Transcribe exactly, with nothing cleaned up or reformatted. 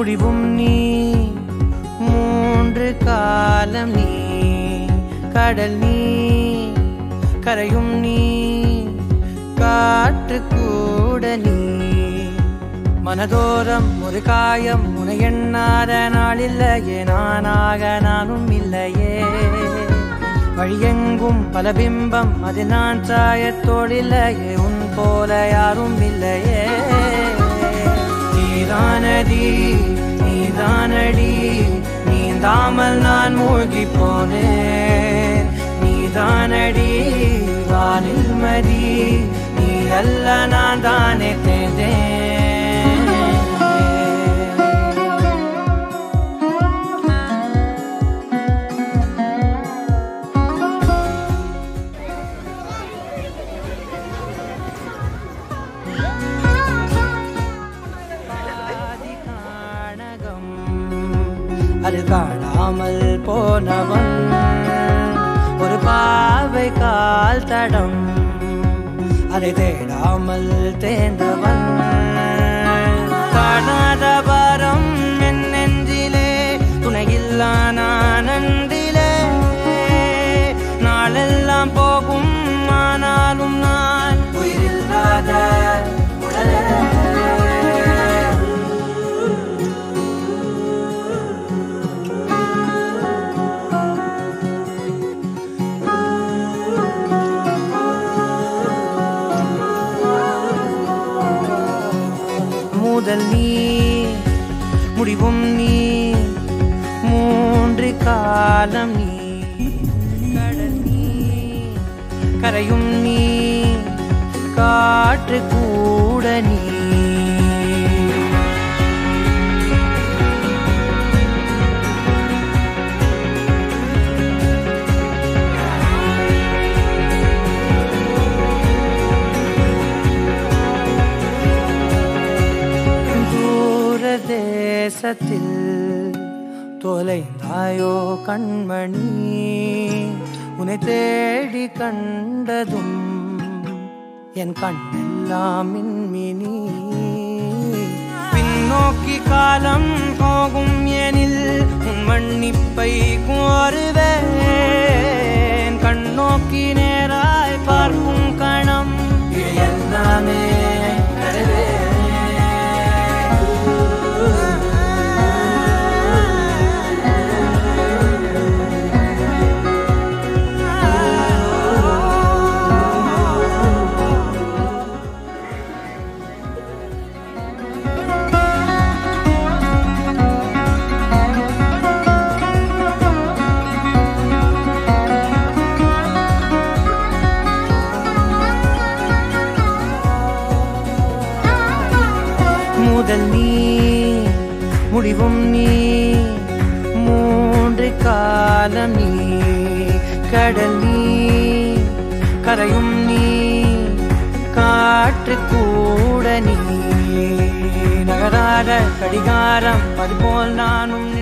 முடிவும் நீ மூன்று காலம் நீ கடல் நீ கரையும் நீ காற்று கூட நீ மனதோரம் ஒரு காயம் உனை எண்ணாத நாளில்லையே நானாக நானும் இல்லையே வழியெங்கும் பல பிம்பம் அது நான் சாயத்தோடில்லையே உன் போல யாரும் இல்லையே நீதானடி நீதானடி நீந்தாமல் நான் மூழ்கி போனேன் நீதானடி வானில் மதி நீ அல்ல நான் தானே தேர்ந்தேன் அது காணாமல் போனவன் ஒரு பாவை கால் தடம் அதை தேடாமல் தேர்ந்தவன் காணாத பாரம் என் நெஞ்சிலே துணையில்லா நான் அன்றிலே நாளெல்லாம் போகும் ஆனாலும் நான் உயிரில்லாத உடலே முதல் நீ முடிவும் நீ மூன்று காலம் நீ கடல் நீ கரையும் நீ காற்று கூட நீ தேசத்தில் தொலைந்தாயோ கண்மணி உன்னை தேடி கண்டதும் என் கண்ணெல்லாம் மின்மினி பின்னோக்கி காலம் போகும் எனில் உன் மன்னிப்பை கோருவேன் கண்ணோக்கி நேராய் பார்க்கும் கணம் எல்லாமே கருவே முதல் நீ முடிவும் நீ மூன்று காலம் நீ கடல் நீ கரையும் நீ காற்று கூட நீ நகராத கடிகாரம் அதுபோல் நானும்